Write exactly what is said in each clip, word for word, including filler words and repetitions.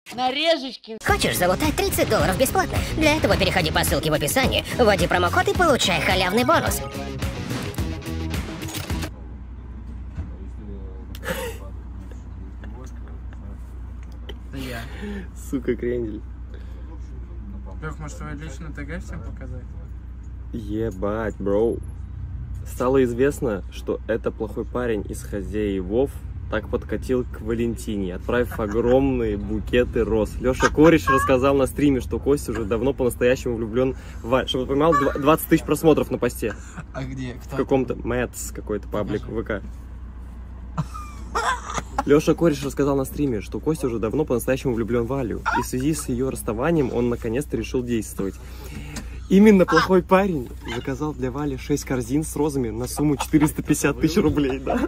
Нарежечки. Хочешь залутать тридцать долларов бесплатно? Для этого переходи по ссылке в описании, вводи промокод и получай халявный бонус. Это я. Сука, крендель. Лёх, может, свой личный ТГ всем показать? Ебать, бро. Стало известно, что это плохой парень из хозяевов так подкатил к Валентине, отправив огромные букеты роз. Леша Кореш рассказал на стриме, что Костя уже давно по-настоящему влюблен в Валь. Чтобы ты понимал, двадцать тысяч просмотров на посте. А где? Кто? В каком-то Мэтс какой-то паблик ВК. Леша Кореш рассказал на стриме, что Костя уже давно по-настоящему влюблен в Валю. И в связи с ее расставанием он наконец-то решил действовать. Именно плохой парень заказал для Вали шесть корзин с розами на сумму четыреста пятьдесят тысяч рублей, да?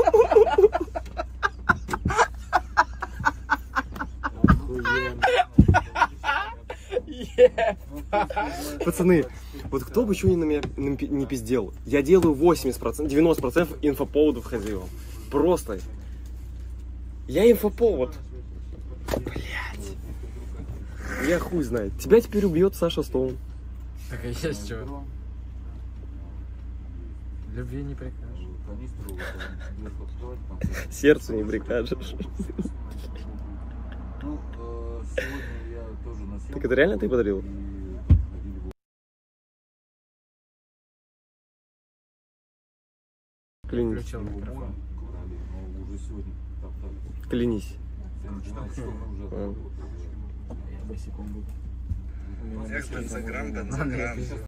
Пацаны, вот кто бы еще не на меня не пиздел, я делаю восемьдесят процентов, девяносто процентов инфоповодов хозяевам. Просто. Я инфоповод. Блять. Я хуй знает. Тебя теперь убьет Саша Стоун. Так а есть что? Любви не прикажешь. Сердцу не прикажешь. Так это реально ты подарил? Клянись. Клянись. Бензограмм, бензограмм.